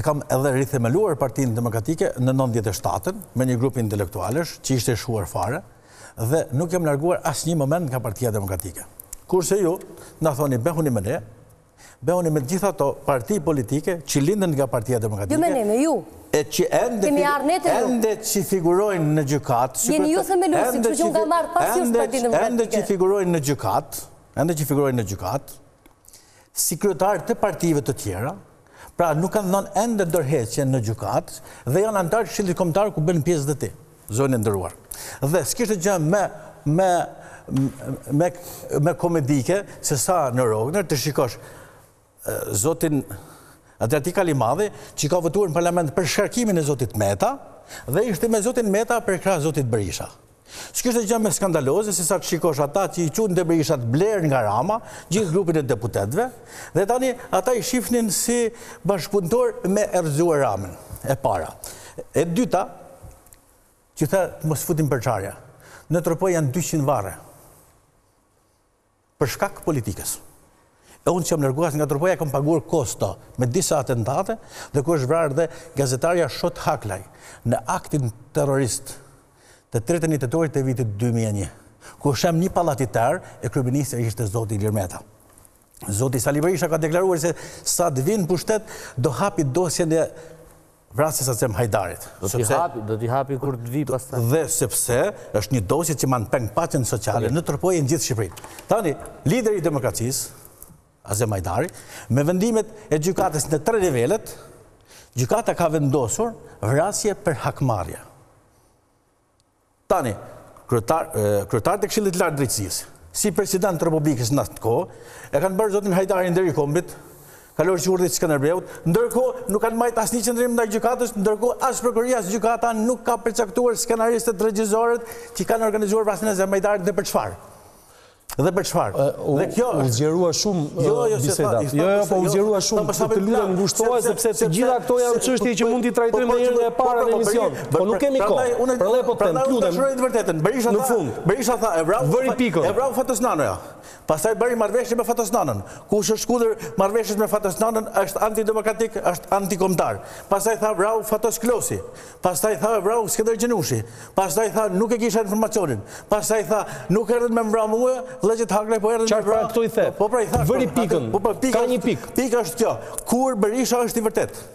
kam edhe rithemeluar Partinë Demokratike në 97-ën me një grup intelektualesh që ishte shuar fare dhe nuk jam larguar asnjë moment nga Partia Demokratike. Kurse ju na thoni behuni me ne, behuni me gjitha ato parti politike që lindën nga Partia Demokratike. Jo me ne, me ju. E që ende që figurojnë në gjykatë. Jeni ju themeluesi, kështu që unë kam marrë pas jush Partinë Demokratike. Ende që figurojnë në gjykatë, si kryetarë të partive të tjera, pra nuk kanë dhënë ende dorëheqje në gjykatë dhe janë antarë të Këshillit Kombëtar ku bën pjesë dhe ti, zonë e nderuar. Dhe s'kishte gjë me komedike se sa në Rogner të shikosh zotin Adriatik Kalimadhi që ka votuar në parlament për shkarkimin e zotit Meta dhe ishte me zotin Meta për krah zotit Berisha. S'kishte gjë me skandaloze se sa të shikosh ata që i qunë dhe Berishat bler nga Rama, gjithë grupin e deputetëve, dhe tani ata i shifnin si bashkëpunëtor me Erzuar Ramën, e para. E dyta, që tha mos futim për çarja, në Tropoj janë 200 varre, për shkak politikës. E unë që më larguar nga Tropoja kam paguar kosto me disa atentate dhe ku është vrarë dhe gazetarja Shot Haklaj në aktin terrorist të 3 tetorit të vitit 2001, ku shem një pallatitar e kryeministri ishte zoti Ilir Meta. Zoti Sali Berisha ka deklaruar se sa të vinë pushtet do hapi dosjen e vrasjes Acem Hajdarit. Do t'i hapi kur të vi pastaj. Dhe sepse është një dosje që man peng paqen sociale në Tropojë në gjithë Shqipërinë. Tani, lideri i demokracisë, Acem Hajdari, me vendimet e gjykatës në 3 nivelet, gjykata ka vendosur vrasje për hakmarrje. Tani, kryetarët e Këshillit të Lartë Drejtësisë, si president të Republikës në atë kohë, e kanë bërë zotin Hajdarin deri kombit, kalori Qurrtit Skënderbeut, ndërkohë nuk kanë marrë asnjë qendrim ndaj gjykatës, ndërkohë as prokuroria as gjykata nuk ka përcaktuar skenaristët regjizorët që kanë organizuar vrasjen e Acem Hajdarit dhe për çfarë. Dhe për çfarë? Dhe kjo u zgjerua shumë bisedat. Po u zgjerua shumë, të lutem ngushtohet sepse të gjitha këto janë çështje që mund t'i trajtojmë në herën e parë në emision. Po nuk kemi kohë. Prandaj po them, lutem. Vërtetën, në fund. Berisha tha, e vrau Fatosnanoja. Pastaj bëri marrëveshje me Fatosnanën. Kush është kundër marrëveshjes me Fatosnanën është antidemokratik, është antikombëtar. Pastaj tha vrau Fatos Klosi. Pastaj tha vrau Skënder Gjenushi. Pastaj tha nuk e kisha informacionin. Pastaj tha nuk erdhën me vrau mua, vëllezërit Haklaj po erdhën me vrau. Çfarë këto i the? Po pra i tha. Vëri pikën. Ka një pikë. Pika është kjo. Kur Berisha është i vërtet.